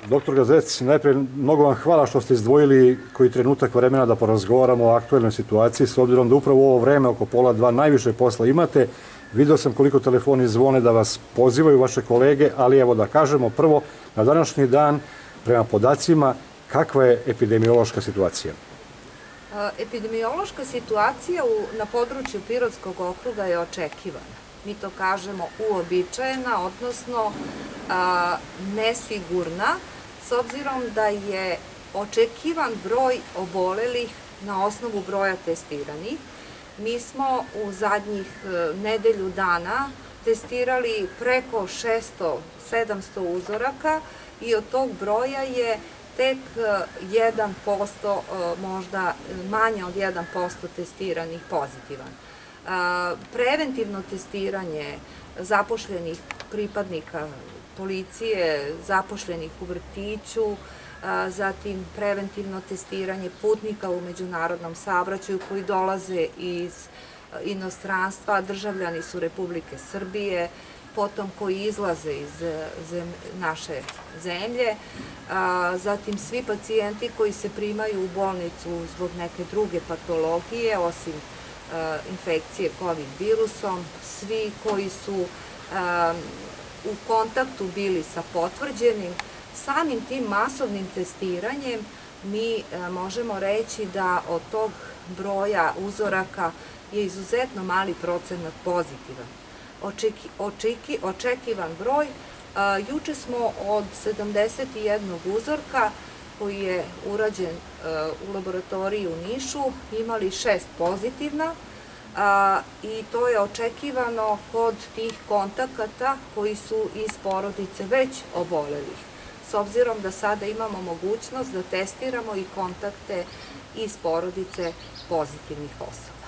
Doktor Gazec, najprije mnogo vam hvala što ste izdvojili koji trenutak vremena da porazgovaramo o aktuelnoj situaciji, s obzirom da upravo u ovo vreme oko 1:30 najviše posla imate. Video sam koliko telefoni zvone da vas pozivaju vaše kolege, ali evo da kažemo prvo, na današnji dan, prema podacima, kakva je epidemiološka situacija? Epidemiološka situacija na području Pirotskog okruga je očekivana. Mi to kažemo uobičajena, odnosno nesigurna, s obzirom da je očekivan broj obolelih na osnovu broja testiranih. Mi smo u zadnjih nedelju dana testirali preko 600-700 uzoraka i od tog broja je tek 1%, možda manje od 1% testiranih pozitivan. Preventivno testiranje zapošljenih pripadnika policije, zapošljenih u vrtiću, zatim preventivno testiranje putnika u međunarodnom saobraćaju koji dolaze iz inostranstva, državljani su Republike Srbije, potom koji izlaze iz naše zemlje, zatim svi pacijenti koji se primaju u bolnicu zbog neke druge patologije, osim infekcije COVID virusom, svi koji su u kontaktu bili sa potvrđenim. Samim tim masovnim testiranjem mi možemo reći da od tog broja uzoraka je izuzetno mali procenat pozitivan. Očekivan broj, juče smo od 71 uzorka koji je urađen u laboratoriji u Nišu imali 6 pozitivna i to je očekivano kod tih kontakata koji su iz porodice već obolelih. S obzirom da sada imamo mogućnost da testiramo i kontakte iz porodice pozitivnih osoba.